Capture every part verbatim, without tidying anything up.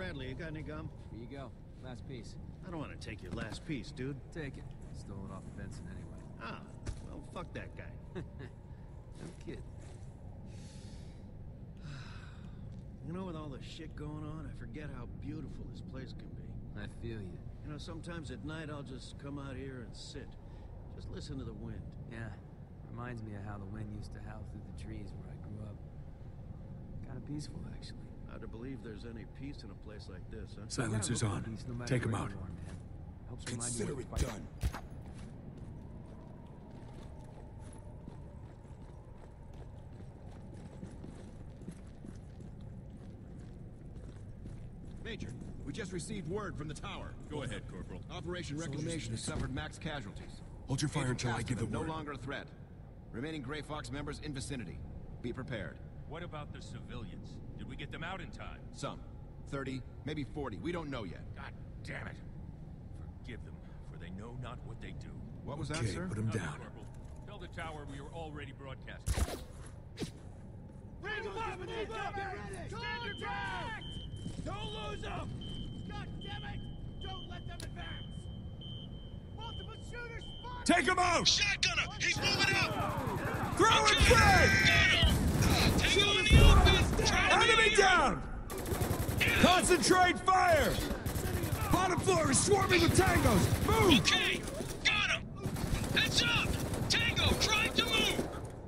Bradley, you got any gum? Here you go. Last piece. I don't want to take your last piece, dude. Take it. Stole it off Benson anyway. Ah, well, fuck that guy. No kid. You know, with all the shit going on, I forget how beautiful this place can be. I feel you. You know, sometimes at night I'll just come out here and sit. Just listen to the wind. Yeah. Reminds me of how the wind used to howl through the trees where I grew up. Kinda peaceful, actually. Hard to believe there's any peace in a place like this, huh? Silencer's on. Peace, no Take him where out. you are, man. Helps Consider remind it you done. Major, we just received word from the tower. Go ahead, Corporal. Operation Reclamation has suffered max casualties. Hold your fire Agent until I give the Casterman word. No longer a threat. Remaining Grey Fox members in vicinity. Be prepared. What about the civilians? Did we get them out in time? Some. thirty, maybe forty. We don't know yet. God damn it. Forgive them, for they know not what they do. What was that, Okay, sir? put him Nothing, down. Corporal. Tell the tower we are already broadcasting. Bring them up! Move up! Get ready! Stand your ground! Don't lose them! God damn it! Don't let them advance! Multiple shooters spotted! Take him out! Shotgunner! He's moving up! Throw Okay. him free! Got him! Take him in the open! Try to Enemy be down! Concentrate fire! Bottom floor is swarming with tangos! Move! Okay! Got him! Heads up! Tango, trying to move!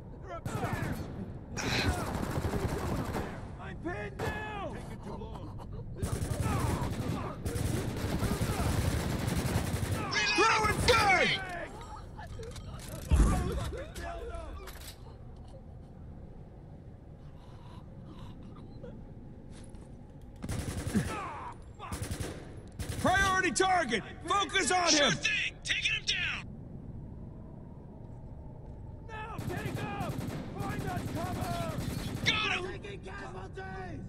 I'm pinned down! Taking too long. Throw him free! Priority target! Focus on Sure him! thing! Taking him down! Now take up! Find us cover! Got him! Taking casualties!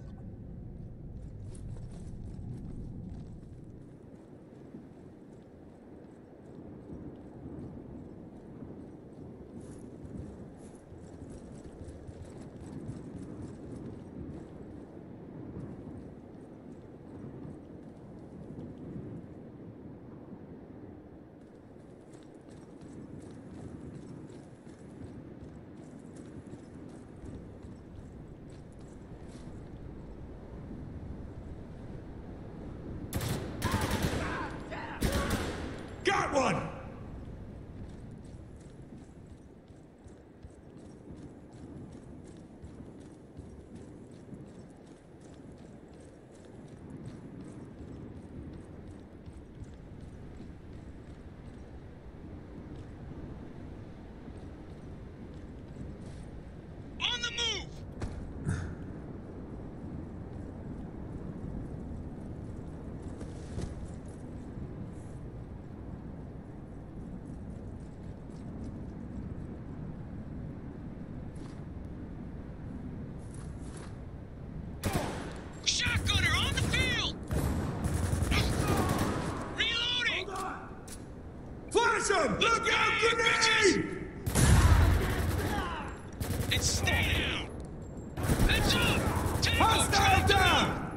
Got one! On the move! Shotgunner on the field! Reloading! Flash him! Look out, grenade! And stay down! Heads up! Tango, Hostile trying to down! move!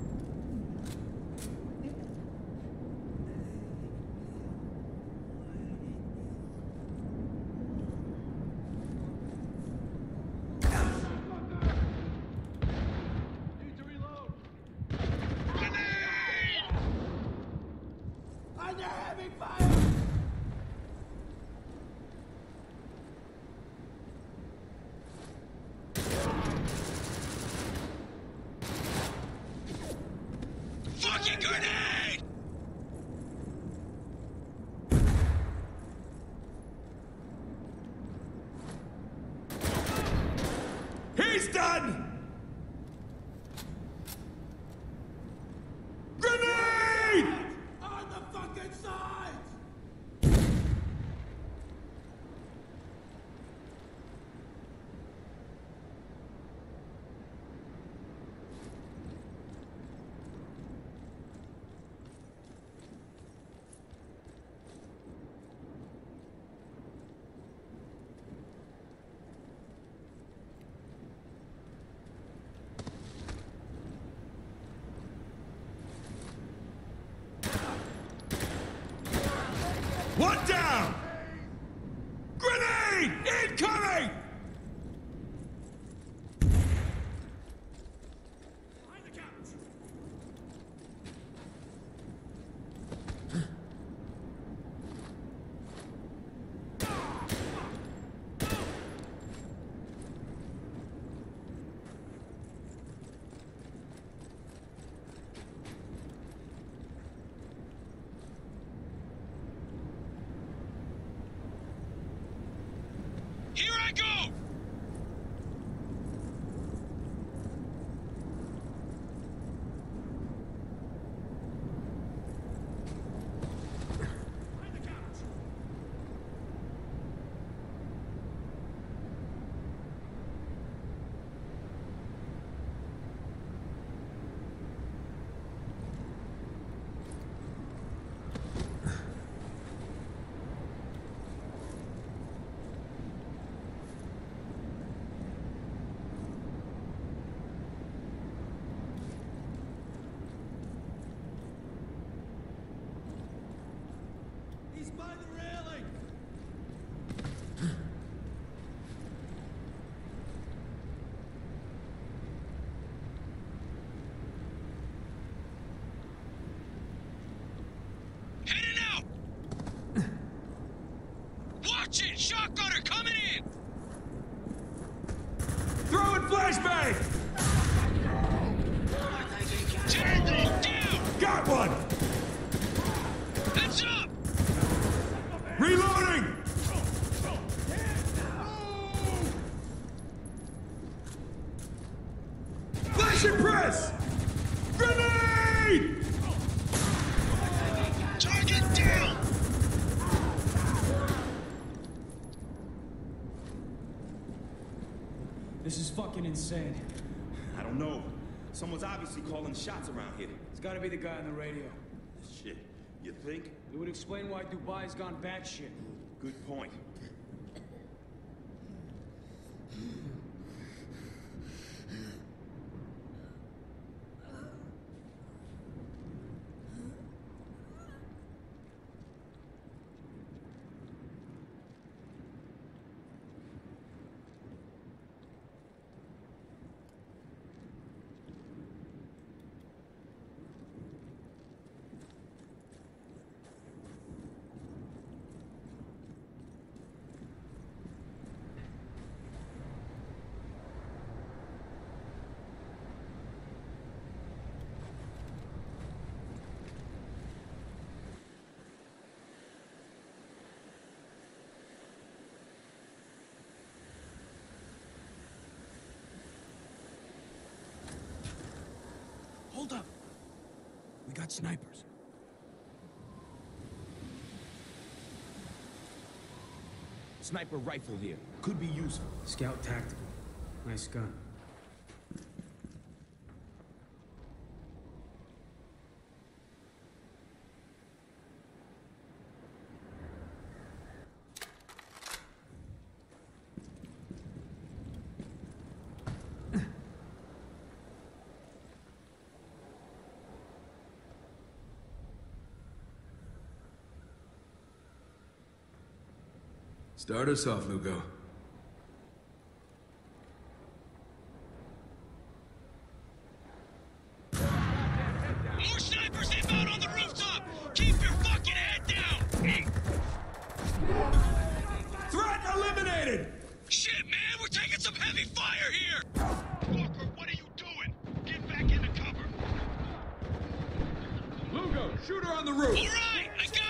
Need to reload! Grenade! Under heavy fire! Fucking grenade! He's done! Grenade! On the fucking sides! One down! Grenade! Incoming! Behind the couch! Here I go! Behind the couch! He's by the railing! Heading out! Watch it! Shotgunner coming in! Throwing flashbang! Tango down! Got one! Heads up! Reloading! Flash and press! Grenade! Target down! This is fucking insane. I don't know. Someone's obviously calling shots around here. It's gotta be the guy on the radio. Shit. You think? It would explain why Dubai's gone batshit. Good point. Hold up! We got snipers. Sniper rifle here. Could be useful. Scout tactical. Nice gun. Start us off, Lugo. More snipers inbound on the rooftop! Keep your fucking head down! Threat eliminated! Shit, man! We're taking some heavy fire here! Walker, what are you doing? Get back into cover! Lugo, shoot her on the roof! All right! I got him!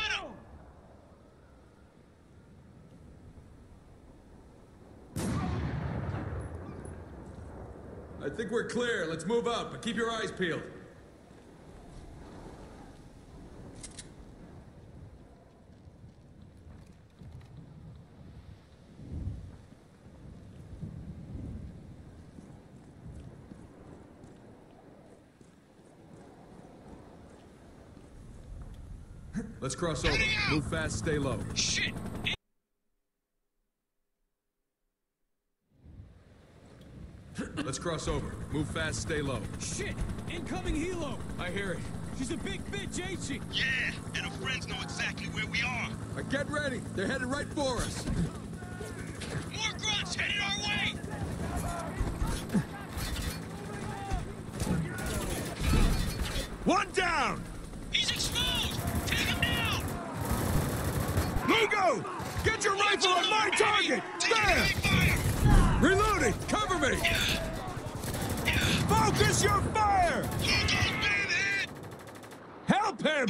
I think we're clear. Let's move out, but keep your eyes peeled. Let's cross over. Move fast, stay low. Shit! Let's cross over. Move fast, stay low. Shit! Incoming helo! I hear it. She's a big bitch, ain't she? Yeah, and her friends know exactly where we are. Right, get ready. They're headed right for us. More grunts headed our way! One down! He's exposed! Take him down! Lugo! Get your rifle on my target! Taking There! heavy fire! Reloading! Cover me! Focus your fire! Lugo's been hit! Help him!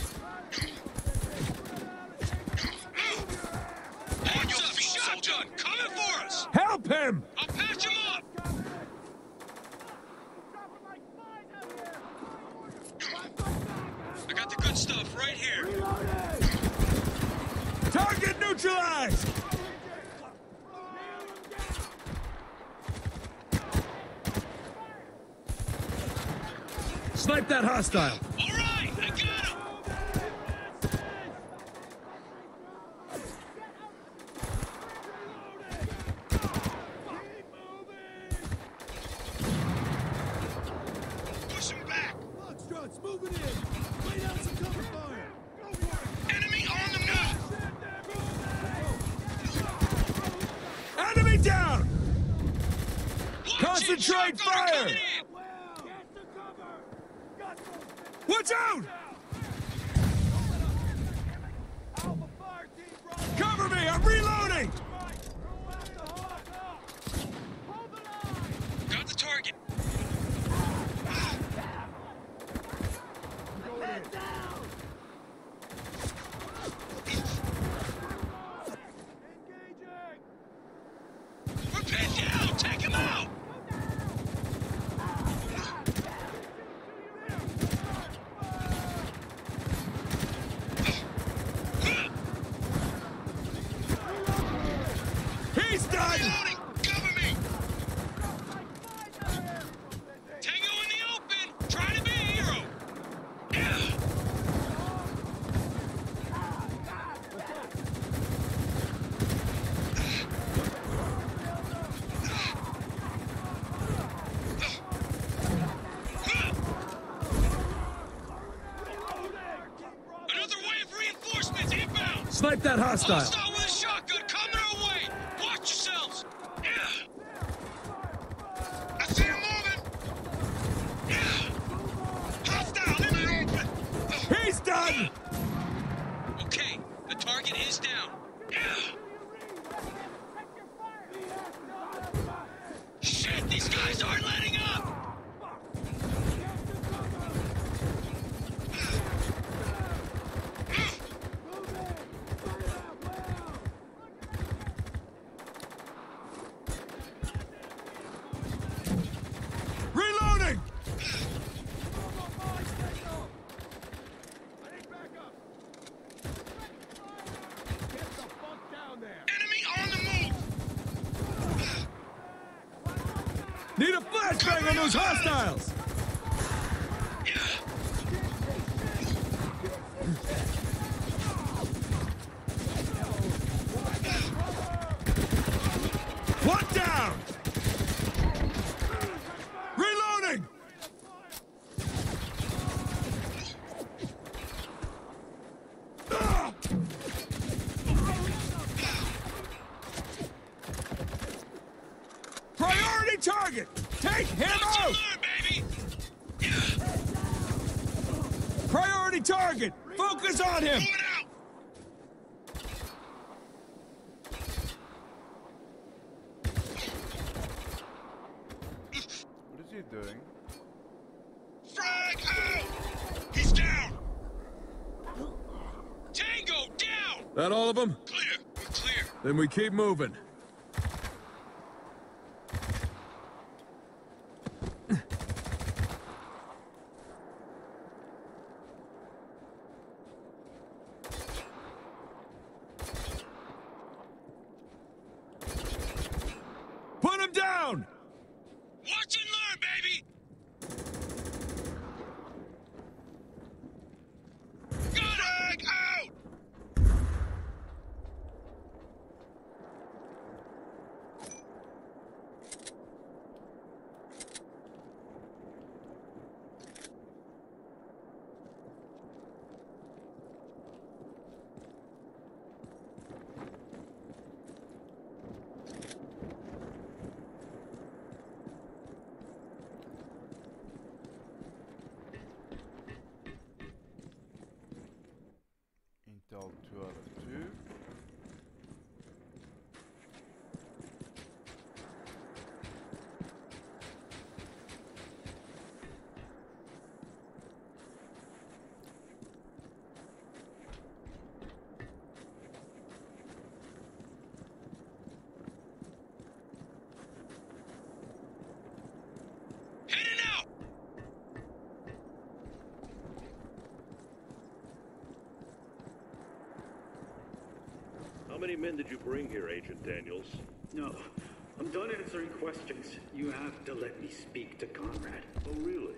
Heads up, shotgun! Coming for us! Help him! I'll patch him up! I got the good stuff right here. Target neutralized! Snipe that hostile! All right, I got him! Push him back! Foxtrot's moving in! Lay down some cover fire! Enemy on the move! Enemy down! Watch Concentrate it, shotgunner fire! coming in! Watch out! Cover me! I'm reloading! Got the target. We're pinned down! Take him out! He's done! Reloading! Cover me! Tango in the open! Trying to be a hero! Yeah. Another wave of reinforcements inbound! Snipe that hostile! Hostile with a shotgun coming our way! Watch yourselves! Yeah! I see him moving! Yeah! Hostile in the open! He's done! Okay, the target is down. Yeah! Shit, these guys aren't letting up! Reloading! Enemy on the move! Need a flashbang on those hostiles! One down! Reloading! Ah! Priority target! Take him Watch out! and learn, baby! Priority target! Focus on him! Moving out! What is he doing? Frag out! He's down! Tango down! That all of them? Clear, we're clear. Then we keep moving. Put him down! Watch and learn, baby! Got frag out! many men did you bring here, Agent Daniels? No. I'm done answering questions. You have to let me speak to Conrad. Oh, really?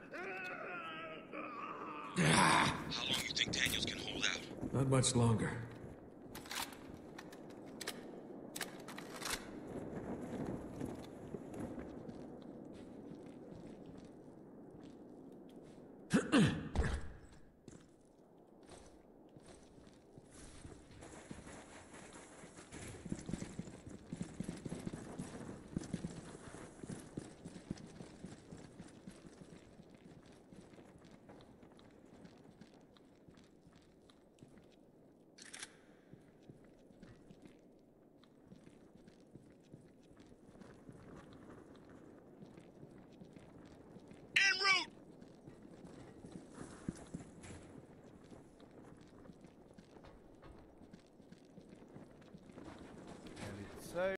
How long you think Daniels can hold out? Not much longer.